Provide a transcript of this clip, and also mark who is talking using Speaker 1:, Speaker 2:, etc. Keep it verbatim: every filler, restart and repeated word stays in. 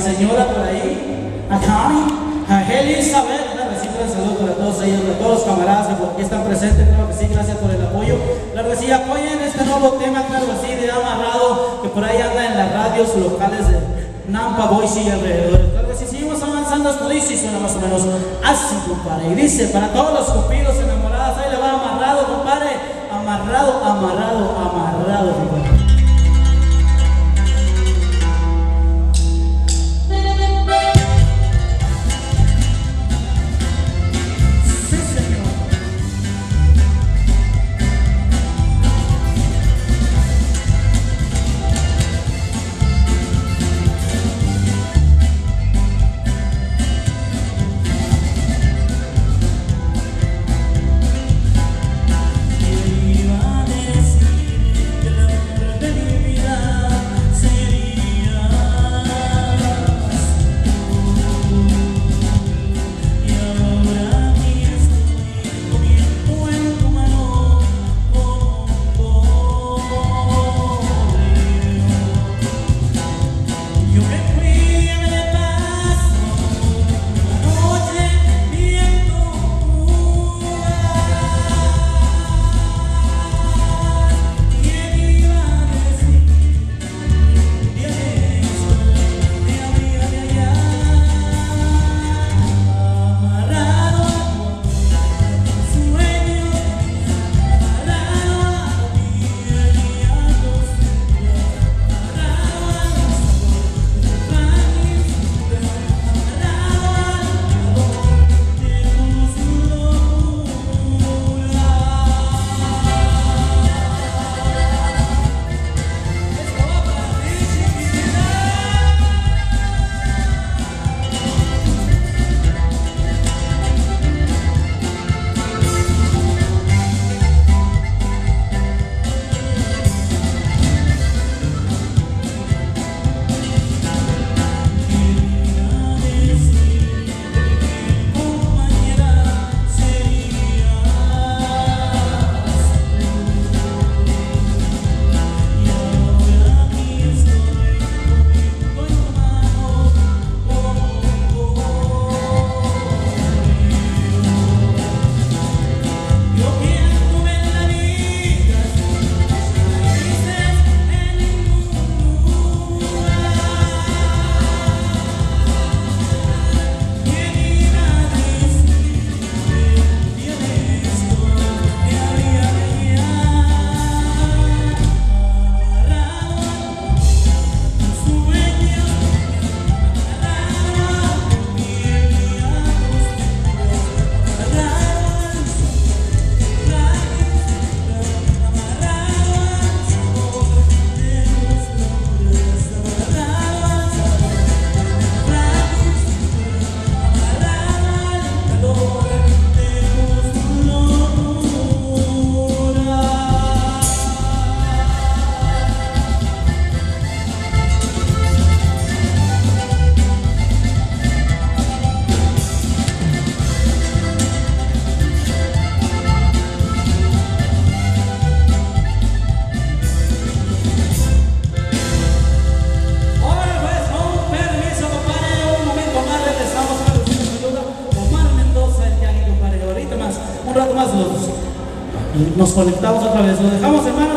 Speaker 1: señora por ahí, a Connie, a Elizabeth, una recibida de salud para todos ellos, para todos los camaradas que por aquí están presentes, claro que sí, gracias por el apoyo. Claro que sí, apoyen este nuevo tema, claro que sí, de Amarrado, que por ahí anda en las radios locales de Nampa, Boise y alrededor. Claro que sí, seguimos avanzando, esto dice y suena más o menos así, compadre. Y dice, para todos los cupidos enamorados, ahí le va Amarrado, compadre, amarrado, amarrado, amarrado, compadre. Nos conectamos otra vez, lo dejamos, hermano.